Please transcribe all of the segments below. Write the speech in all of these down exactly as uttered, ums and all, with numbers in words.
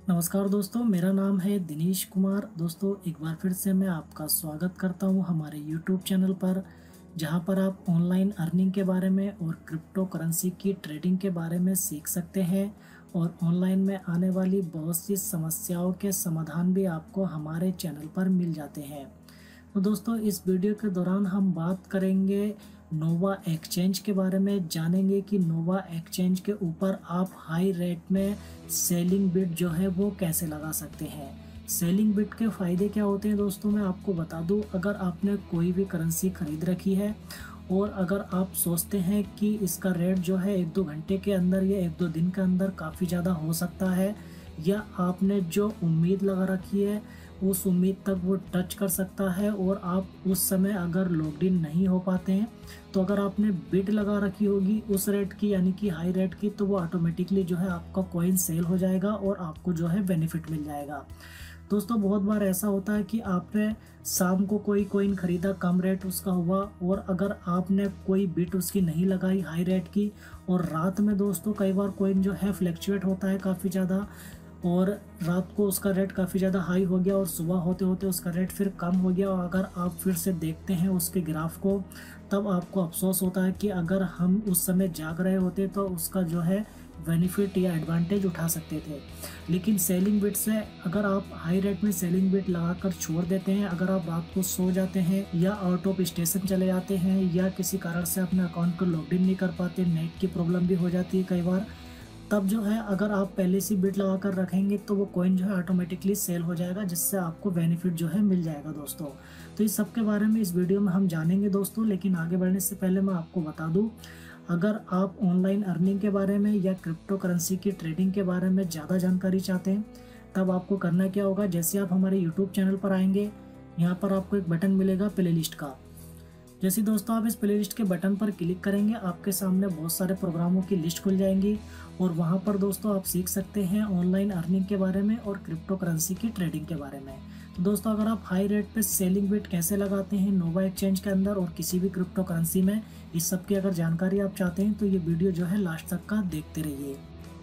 नमस्कार दोस्तों, मेरा नाम है दिनेश कुमार। दोस्तों, एक बार फिर से मैं आपका स्वागत करता हूं हमारे यूट्यूब चैनल पर, जहां पर आप ऑनलाइन अर्निंग के बारे में और क्रिप्टो करेंसी की ट्रेडिंग के बारे में सीख सकते हैं और ऑनलाइन में आने वाली बहुत सी समस्याओं के समाधान भी आपको हमारे चैनल पर मिल जाते हैं। तो दोस्तों, इस वीडियो के दौरान हम बात करेंगे नोवा एक्सचेंज के बारे में। जानेंगे कि नोवा एक्सचेंज के ऊपर आप हाई रेट में सेलिंग बिड जो है वो कैसे लगा सकते हैं। सेलिंग बिड के फ़ायदे क्या होते हैं दोस्तों, मैं आपको बता दूं। अगर आपने कोई भी करेंसी खरीद रखी है और अगर आप सोचते हैं कि इसका रेट जो है एक दो घंटे के अंदर या एक दो दिन के अंदर काफ़ी ज़्यादा हो सकता है, या आपने जो उम्मीद लगा रखी है उस उम्मीद तक वो टच कर सकता है और आप उस समय अगर लॉग्ड इन नहीं हो पाते हैं, तो अगर आपने बिड लगा रखी होगी उस रेट की, यानी कि हाई रेट की, तो वो ऑटोमेटिकली जो है आपका कॉइन सेल हो जाएगा और आपको जो है बेनिफिट मिल जाएगा। दोस्तों, बहुत बार ऐसा होता है कि आपने शाम को कोई कॉइन खरीदा, कम रेट उसका हुआ, और अगर आपने कोई बिट उसकी नहीं लगाई हाई रेट की, और रात में दोस्तों कई बार कॉइन जो है फ्लैक्चुएट होता है काफ़ी ज़्यादा, और रात को उसका रेट काफ़ी ज़्यादा हाई हो गया और सुबह होते होते उसका रेट फिर कम हो गया, और अगर आप फिर से देखते हैं उसके ग्राफ को, तब आपको अफसोस होता है कि अगर हम उस समय जाग रहे होते तो उसका जो है बेनिफिट या एडवांटेज उठा सकते थे। लेकिन सेलिंग बिट से अगर आप हाई रेट में सेलिंग बिट लगाकर छोड़ देते हैं, अगर आप रात को सो जाते हैं या आउट ऑफ स्टेशन चले जाते हैं या किसी कारण से अपने अकाउंट को लॉग इन नहीं कर पाते, नेट की प्रॉब्लम भी हो जाती है कई बार, तब जो है अगर आप पहले से बिट लगा कर रखेंगे तो वो कॉइन जो है ऑटोमेटिकली सेल हो जाएगा, जिससे आपको बेनिफिट जो है मिल जाएगा दोस्तों। तो इस सब के बारे में इस वीडियो में हम जानेंगे दोस्तों। लेकिन आगे बढ़ने से पहले मैं आपको बता दूं, अगर आप ऑनलाइन अर्निंग के बारे में या क्रिप्टो करेंसी की ट्रेडिंग के बारे में ज़्यादा जानकारी चाहते हैं, तब आपको करना क्या होगा। जैसे आप हमारे यूट्यूब चैनल पर आएंगे, यहाँ पर आपको एक बटन मिलेगा प्लेलिस्ट का। जैसे दोस्तों आप इस प्लेलिस्ट के बटन पर क्लिक करेंगे, आपके सामने बहुत सारे प्रोग्रामों की लिस्ट खुल जाएंगी और वहां पर दोस्तों आप सीख सकते हैं ऑनलाइन अर्निंग के बारे में और क्रिप्टो करेंसी की ट्रेडिंग के बारे में। तो दोस्तों, अगर आप हाई रेट पे सेलिंग बिट कैसे लगाते हैं नोवा एक्सचेंज के अंदर और किसी भी क्रिप्टो करेंसी में, इस सब की अगर जानकारी आप चाहते हैं तो ये वीडियो जो है लास्ट तक का देखते रहिए।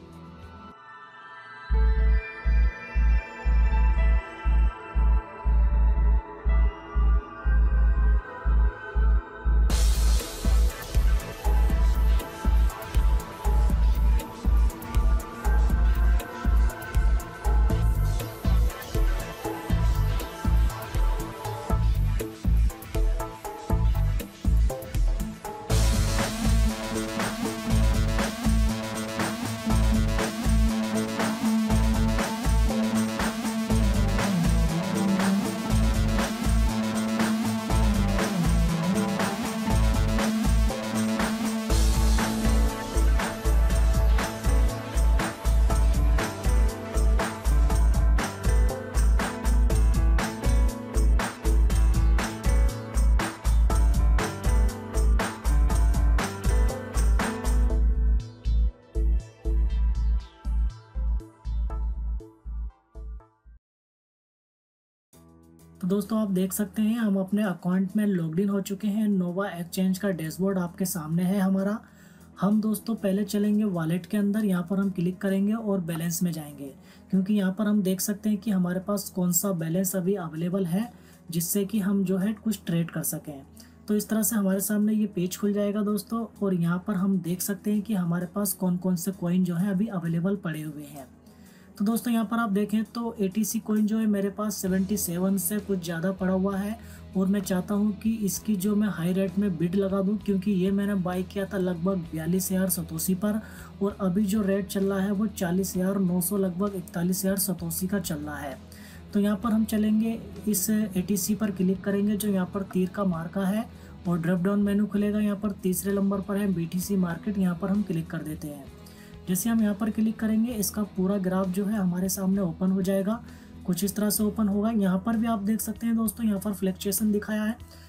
तो दोस्तों आप देख सकते हैं हम अपने अकाउंट में लॉग इन हो चुके हैं। नोवा एक्सचेंज का डैशबोर्ड आपके सामने है हमारा। हम दोस्तों पहले चलेंगे वॉलेट के अंदर, यहाँ पर हम क्लिक करेंगे और बैलेंस में जाएंगे, क्योंकि यहाँ पर हम देख सकते हैं कि हमारे पास कौन सा बैलेंस अभी अवेलेबल है, जिससे कि हम जो है कुछ ट्रेड कर सकें। तो इस तरह से हमारे सामने ये पेज खुल जाएगा दोस्तों, और यहाँ पर हम देख सकते हैं कि हमारे पास कौन कौन से कॉइन जो है अभी अवेलेबल पड़े हुए हैं। तो दोस्तों यहाँ पर आप देखें तो एटीसी कॉइन जो है मेरे पास सतहत्तर से कुछ ज़्यादा पड़ा हुआ है, और मैं चाहता हूँ कि इसकी जो मैं हाई रेट में बिड लगा दूँ, क्योंकि ये मैंने बाई किया था लगभग बयालीस हज़ार सतोसी पर, और अभी जो रेट चल रहा है वो चालीस हज़ार नौ सौ लगभग इकतालीस हज़ार सतोसी का चल रहा है। तो यहाँ पर हम चलेंगे, इस एटीसी पर क्लिक करेंगे जो यहाँ पर तीर का मार्का है, और ड्रॉप डाउन मेनू खुलेगा। यहाँ पर तीसरे नंबर पर है बीटीसी मार्केट, यहाँ पर हम क्लिक कर देते हैं। जैसे हम यहाँ पर क्लिक करेंगे, इसका पूरा ग्राफ जो है हमारे सामने ओपन हो जाएगा, कुछ इस तरह से ओपन होगा। यहाँ पर भी आप देख सकते हैं दोस्तों, यहाँ पर फ्लैक्चुएशन दिखाया है,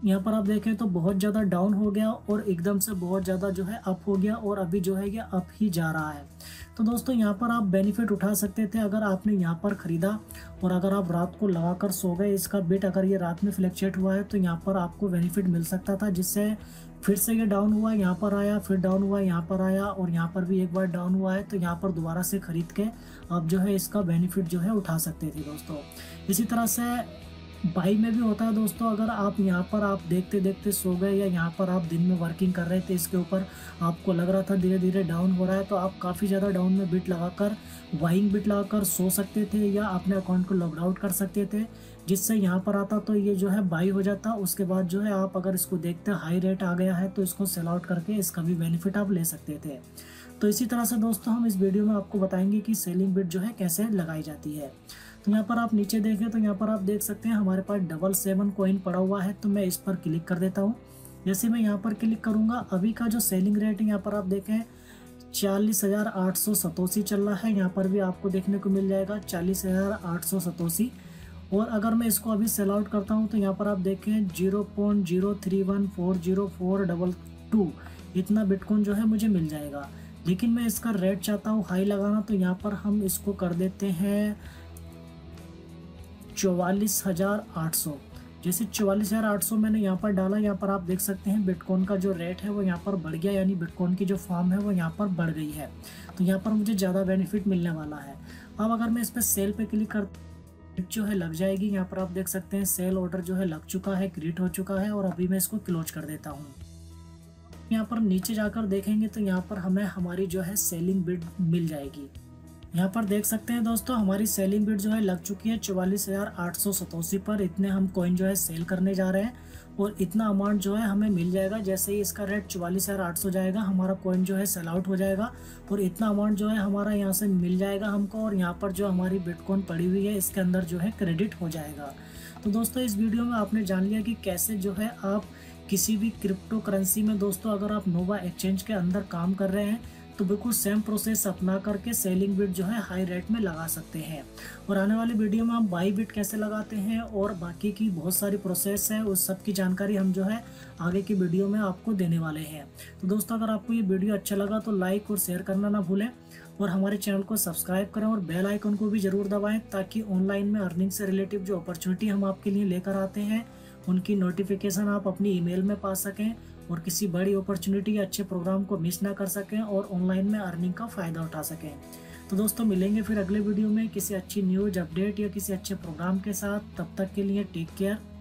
यहाँ पर आप देखें तो बहुत ज़्यादा डाउन हो गया और एकदम से बहुत ज़्यादा जो है अप हो गया और अभी जो है ये अप ही जा रहा है। तो दोस्तों यहाँ पर आप बेनिफिट उठा सकते थे अगर आपने यहाँ पर ख़रीदा और अगर आप रात को लगा कर सो गए। इसका बिट अगर ये रात में फ्लैक्चुएट हुआ है तो यहाँ पर आपको बेनिफिट मिल सकता था, जिससे फिर से ये डाउन हुआ, यहाँ पर आया, फिर डाउन हुआ, यहाँ पर आया और यहाँ पर भी एक बार डाउन हुआ है। तो यहाँ पर दोबारा से ख़रीद के आप जो है इसका बेनिफिट जो है उठा सकते थे दोस्तों। इसी तरह से बाई में भी होता है दोस्तों। अगर आप यहाँ पर आप देखते देखते सो गए या यहाँ पर आप दिन में वर्किंग कर रहे थे, इसके ऊपर आपको लग रहा था धीरे धीरे डाउन हो रहा है, तो आप काफ़ी ज़्यादा डाउन में बिट लगाकर बाइंग बिट लगाकर सो सकते थे या अपने अकाउंट को लॉग आउट कर सकते थे, जिससे यहाँ पर आता तो ये जो है बाई हो जाता। उसके बाद जो है आप अगर इसको देखते हाई रेट आ गया है तो इसको सेल आउट करके इसका भी बेनिफिट आप ले सकते थे। तो इसी तरह से दोस्तों हम इस वीडियो में आपको बताएंगे कि सेलिंग बिट जो है कैसे लगाई जाती है। तो यहाँ पर आप नीचे देखें तो यहाँ पर आप देख सकते हैं हमारे पास डबल सेवन कॉइन पड़ा हुआ है। तो मैं इस पर क्लिक कर देता हूँ। जैसे मैं यहाँ पर क्लिक करूँगा, अभी का जो सेलिंग रेट है यहाँ पर आप देखें चालीस हज़ार आठ सौ सतोसी चल रहा है। यहाँ पर भी आपको देखने को मिल जाएगा चालीस हज़ार आठ सौ सतोसी। और अगर मैं इसको अभी सेल आउट करता हूँ तो यहाँ पर आप देखें zero point zero three one four zero four double two इतना बिटकॉइन जो है मुझे मिल जाएगा। लेकिन मैं इसका रेट चाहता हूँ हाई लगाना, तो यहाँ पर हम इसको कर देते हैं चौवालीस हज़ार आठ सौ। जैसे चौवालीस हज़ार आठ सौ मैंने यहाँ पर डाला, यहाँ पर आप देख सकते हैं बिटकॉइन का जो रेट है वो यहाँ पर बढ़ गया, यानी बिटकॉइन की जो फॉर्म है वो यहाँ पर बढ़ गई है। तो यहाँ पर मुझे ज़्यादा बेनिफिट मिलने वाला है। अब अगर मैं इस पर सेल पे क्लिक कर जो है लग जाएगी। यहाँ पर आप देख सकते हैं सेल ऑर्डर जो है लग चुका है, क्रिएट हो चुका है और अभी मैं इसको क्लोज कर देता हूँ। यहाँ पर नीचे जाकर देखेंगे तो यहाँ पर हमें हमारी जो है सेलिंग बिड मिल जाएगी। यहाँ पर देख सकते हैं दोस्तों हमारी सेलिंग बिड जो है लग चुकी है चौवालीस हज़ार आठ सौ सतोसी पर। इतने हम कॉइन जो है सेल करने जा रहे हैं और इतना अमाउंट जो है हमें मिल जाएगा। जैसे ही इसका रेट चौवालीस हज़ार आठ सौ जाएगा हमारा कॉइन जो है सेल आउट हो जाएगा और इतना अमाउंट जो है हमारा यहाँ से मिल जाएगा हमको। और यहाँ पर जो हमारी बिटकॉइन पड़ी हुई है इसके अंदर जो है क्रेडिट हो जाएगा। तो दोस्तों इस वीडियो में आपने जान लिया कि कैसे जो है आप किसी भी क्रिप्टो करेंसी में दोस्तों अगर आप नोवा एक्सचेंज के अंदर काम कर रहे हैं तो बिल्कुल सेम प्रोसेस अपना करके सेलिंग बिट जो है हाई रेट में लगा सकते हैं। और आने वाली वीडियो में हम बाई बिट कैसे लगाते हैं और बाकी की बहुत सारी प्रोसेस है, उस सब की जानकारी हम जो है आगे की वीडियो में आपको देने वाले हैं। तो दोस्तों अगर आपको ये वीडियो अच्छा लगा तो लाइक और शेयर करना ना भूलें और हमारे चैनल को सब्सक्राइब करें और बेल आइकन को भी ज़रूर दबाएँ, ताकि ऑनलाइन में अर्निंग से रिलेटिव जो अपॉर्चुनिटी हम आपके लिए लेकर आते हैं उनकी नोटिफिकेशन आप अपनी ईमेल में पा सकें और किसी बड़ी अपॉर्चुनिटी या अच्छे प्रोग्राम को मिस ना कर सकें और ऑनलाइन में अर्निंग का फ़ायदा उठा सकें। तो दोस्तों मिलेंगे फिर अगले वीडियो में किसी अच्छी न्यूज़ अपडेट या किसी अच्छे प्रोग्राम के साथ। तब तक के लिए टेक केयर।